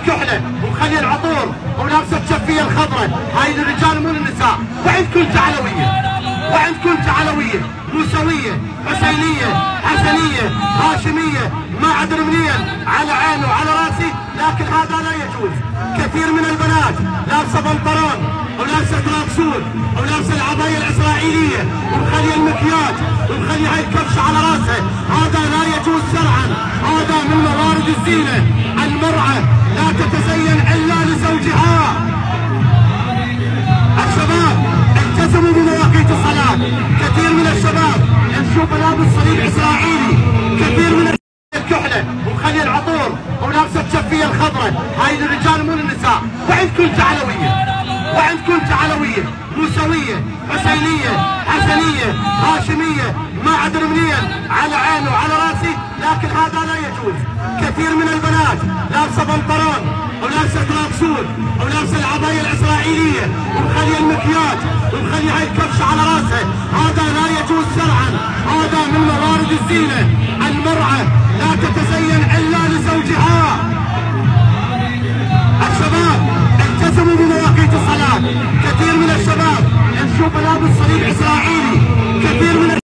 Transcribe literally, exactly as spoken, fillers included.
الكحله ومخليه العطور ولابسه الشفيه الخضراء، هاي للرجال مو للنساء. وعندكم انت علويه، وعندكم انت علويه موسويه حسينيه حسنيه هاشميه ما عدل منين، على عيني وعلى راسي، لكن هذا لا يجوز. كثير من البنات لابسه بنطلون ولابسه تراكسود ولابسه العبايه الاسرائيليه ومخليه المكياج ومخليه هاي الكبشه على راسها، هذا لا يجوز شرعا، هذا من موارد الزينه. المراه لا تتزين الا لزوجها. الشباب التزموا بمواقيت الصلاه، كثير من الشباب نشوف لابس صليب اسرائيلي، كثير من الكحله ومخليه العطور ولابسه الشفيه الخضراء، هاي للرجال مو للنساء. وعندكم انت علويه، وعندكم انت علويه موسويه حسينيه حسنيه هاشميه ما عدل منين، على عيني وعلى راسي، لكن هذا لا يجوز. كثير من البنات لابسه بنطلون ولابسه تراكسود ولابسه العبايه الاسرائيليه ومخليه المكياج ومخليه هاي الكبشه على راسها، هذا لا يجوز شرعا، هذا من موارد الزينه. المراه لا تتزين الا لزوجها. الشباب التزموا بمواقيت الصلاه، كثير من الشباب نشوف لابس صليب اسرائيلي، كثير من